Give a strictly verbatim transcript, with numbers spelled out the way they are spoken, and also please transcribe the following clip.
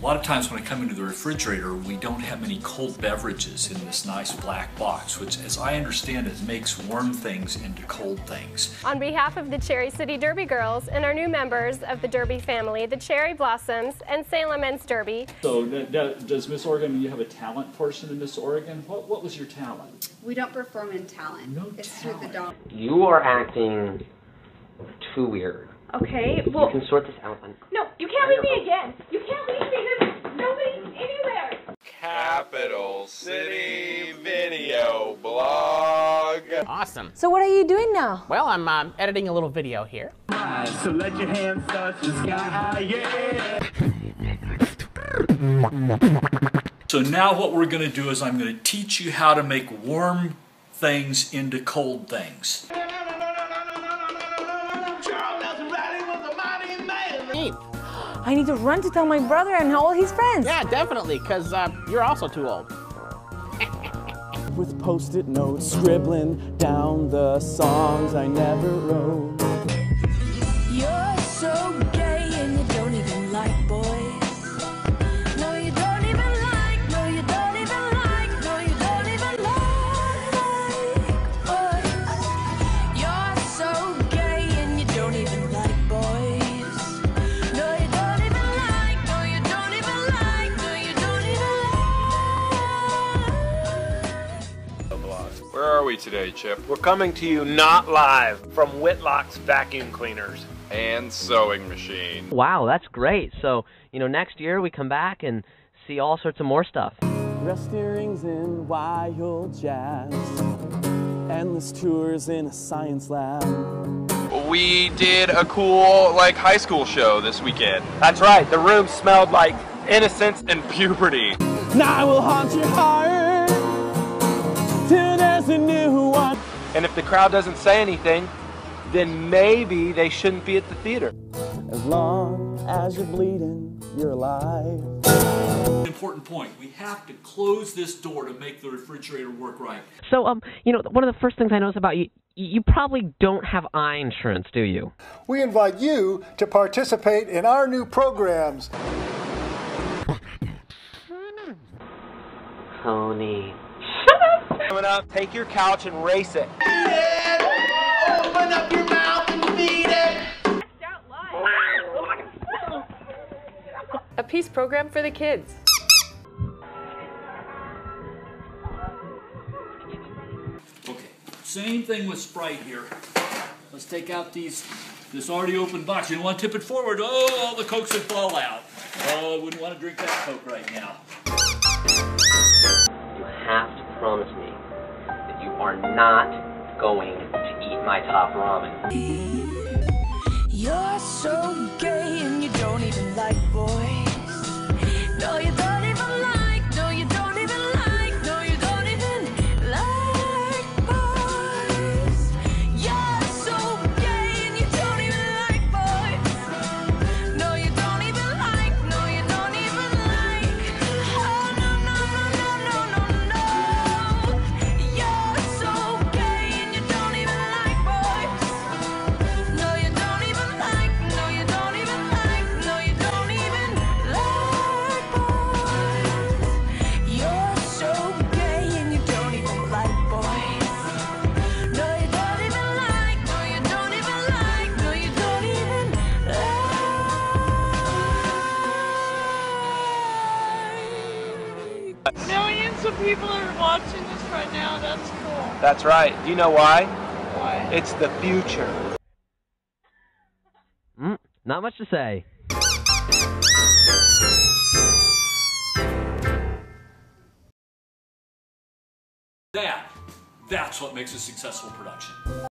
A lot of times when I come into the refrigerator, we don't have many cold beverages in this nice black box, which, as I understand it, makes warm things into cold things. On behalf of the Cherry City Derby Girls and our new members of the Derby family, the Cherry Blossoms, and Salem Men's Derby. So does Miss Oregon, you have a talent portion in Miss Oregon? What, what was your talent? We don't perform in talent. No it's talent. through the dog. You are acting too weird. Okay, well... You can sort this out on... No, you can't leave me again! You can't leave me! There's nobody anywhere! Capital City Video Blog. Awesome. So what are you doing now? Well, I'm um, editing a little video here. So let your hands touch the sky, yeah! So now what we're going to do is I'm going to teach you how to make warm things into cold things. I need to run to tell my brother and all his friends. Yeah, definitely, because uh, you're also too old. With post-it notes, scribbling down the songs I never wrote. You're so gay and you don't even like boys. No, you don't even like, no, you don't even like, no, you don't even like boys. You're so gay and you don't even like boys. No, you don't even like, no, you don't even like, no, you don't even like. Where are we today, Chip? We're coming to you not live from Whitlock's Vacuum Cleaners and Sewing Machine. Wow, that's great. So, you know, next year we come back and see all sorts of more stuff. Rusty rings in wild jazz. Endless tours in a science lab. We did a cool, like, high school show this weekend. That's right, the room smelled like innocence and puberty. Now I will haunt your heart till there's a new one. And if the crowd doesn't say anything, then maybe they shouldn't be at the theater. As long as you're bleeding, you're alive. Important point, we have to close this door to make the refrigerator work right. So, um, you know, one of the first things I noticed about you, you probably don't have eye insurance, do you? We invite you to participate in our new programs. Honey. Coming up, take your couch and race it. Open up your mouth and feed it. A peace program for the kids. Okay, same thing with Sprite here. Let's take out these, this already open box. You don't want to tip it forward. Oh, all the Cokes would fall out. Oh, I wouldn't want to drink that Coke right now. You have to promise me that you are not going to eat my top ramen. You're so gay and you don't even like boys. No, you don't even like, no, you don't even like, no, you don't even like boys. You're so gay and you don't even like boys. No, you don't even like, no, you don't even like. Oh, no, no, no, no, no, no, no. You're so gay and you don't even like boys. No, you don't even like, no, you don't even like, no, you don't even like boys. You're so gay and you don't even like boys. No, you don't even like, no, you don't even like, no, you don't even like. Millions of people are watching this right now. That's cool. That's right. Do you know why? Why? It's the future. Mm, not much to say. That, that's what makes a successful production.